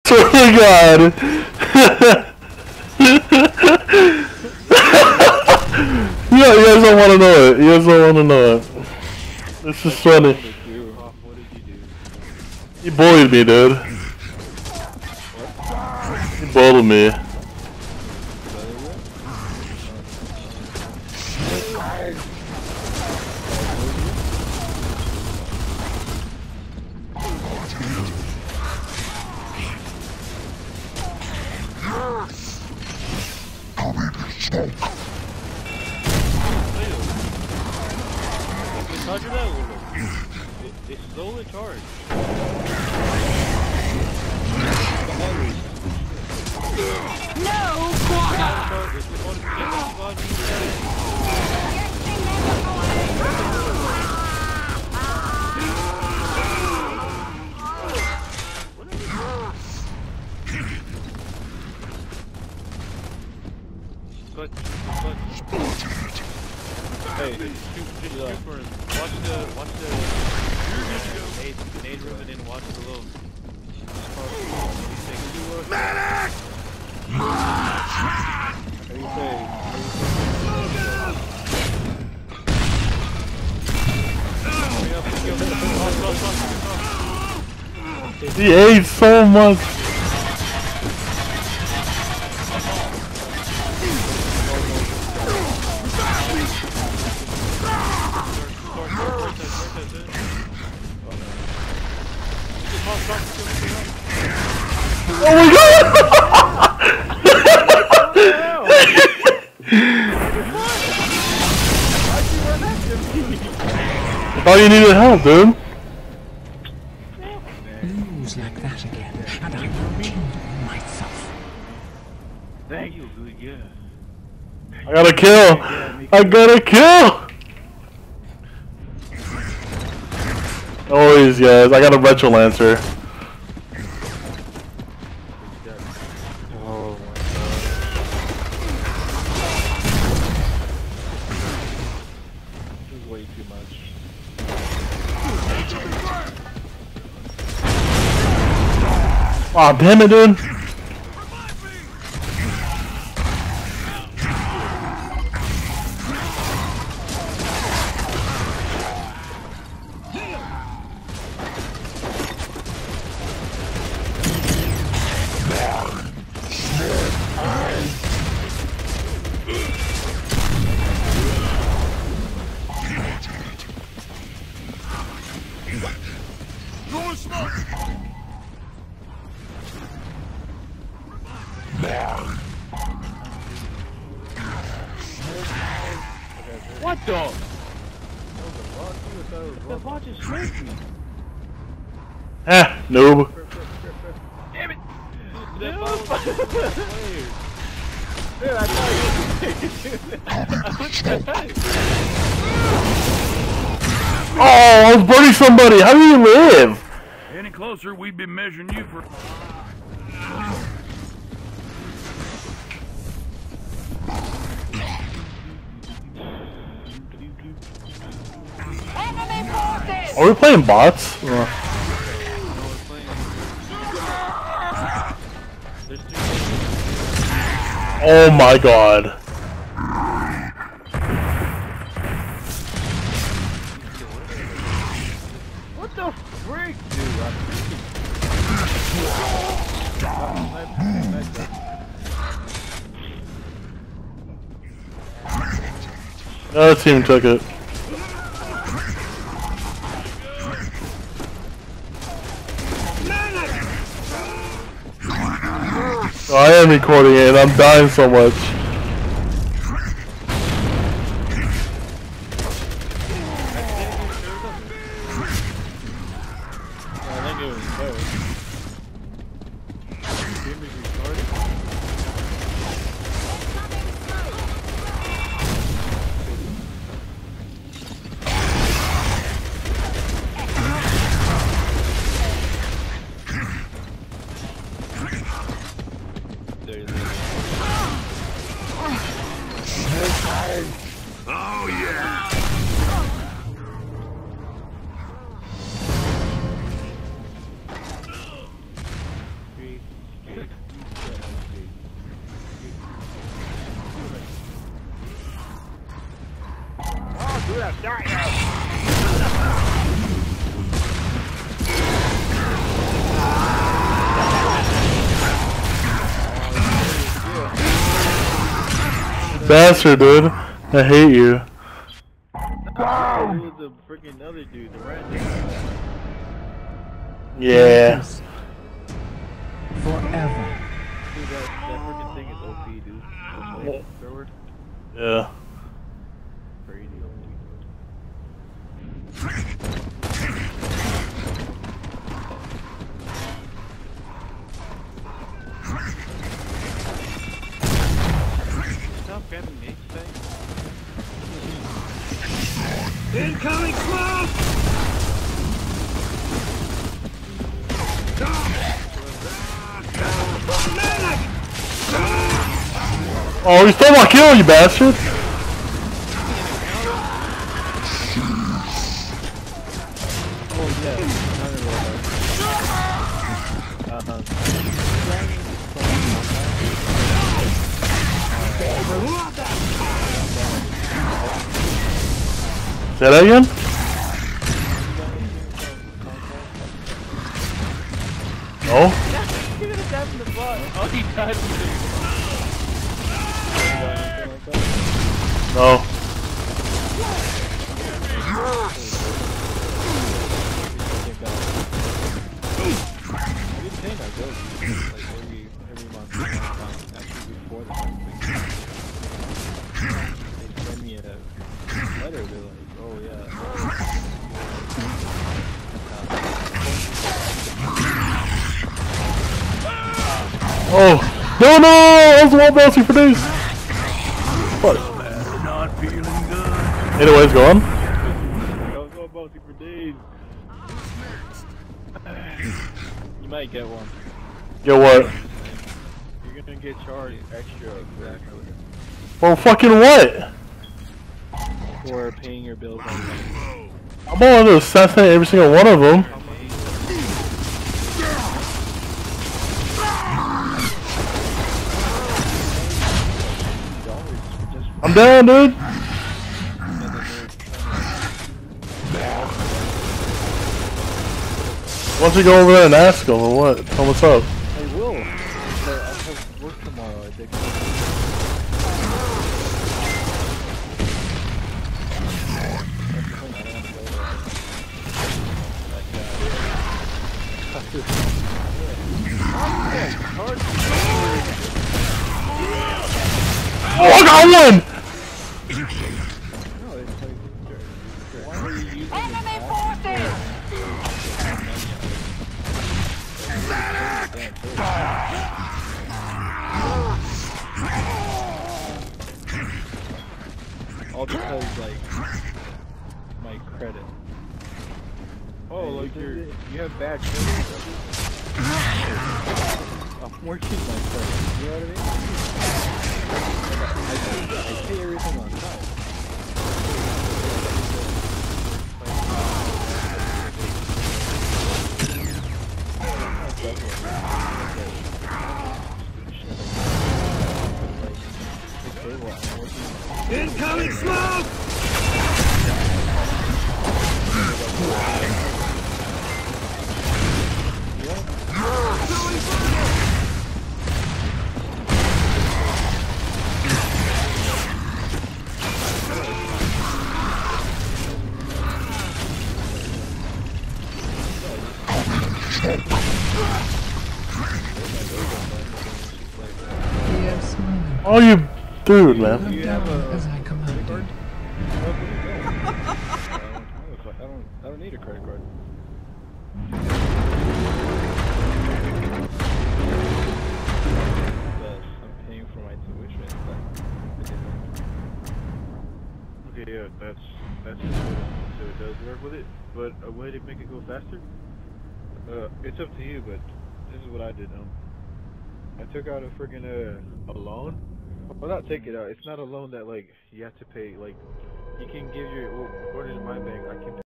Swear to God. You guys don't want to know it. You guys don't want to know it. This is funny. He bullied me, dude. He bullied me. It's slowly charged. No, Quagga! Hey, shoot for him. Watch the nade room and then watch the little. Medic! He ate so much. Oh my God! I thought you needed help, dude. Lose like that again, and I will kindle myself. Thank you, good, yeah. I got a kill. I got a kill. Always, guys. I got a retro lancer. Oh my God. This is way too much. Aw, damn it, dude. What the? The bot just smoked me. Ah, noob. Damn it! Dude, I thought Oh, I was burning somebody. How do you live? Any closer, we'd be measuring you for... Enemy forces! Are we playing bots? Oh my God. what the freak, dude? The other team took it. Oh, I am recording it and I'm dying so much. Oh, yeah! Oh, dude, I'm dying. Bastard, dude. I hate you. It was the freaking other dude, the random. Yeah. Forever. Dude, that freaking thing is OP, dude. Like, forward. Yeah. Crazy Stop grabbing me, thing. Incoming smoke! Oh, you stole my kill, you bastard! Oh, yeah. Say that again? No? He didn't dive in the butt. Oh, he dived in the No. Oh! No, no! I was wall bouncing for days! What? Not feeling good. Anyways, go on. I was all bouncy for days. You might get one. Get what? You're gonna get charged extra For fucking what? for paying your bills on time. I'm going to assassinate every single one of them. I'm down, dude. Why don't you go over there and ask them or what? Tell them what's up. I will. But I have work tomorrow, I think. Oh, I got one! Enemy forces! All because, like, my credit. Oh, like you have bad credit. I'm working my credit. You know what I mean? I pay everything on time. Incoming smoke! Yes, mother. Oh, you dude, man. Come down as I commanded. I don't need a credit card. I'm paying for my tuition. Okay, yeah, that's just so it does work with it. But a way to make it go faster? It's up to you, but this is what I did. I took out a friggin' a loan. Well, not take it out. It's not a loan that like you have to pay. Like you can give your, well, according to my bank, I can.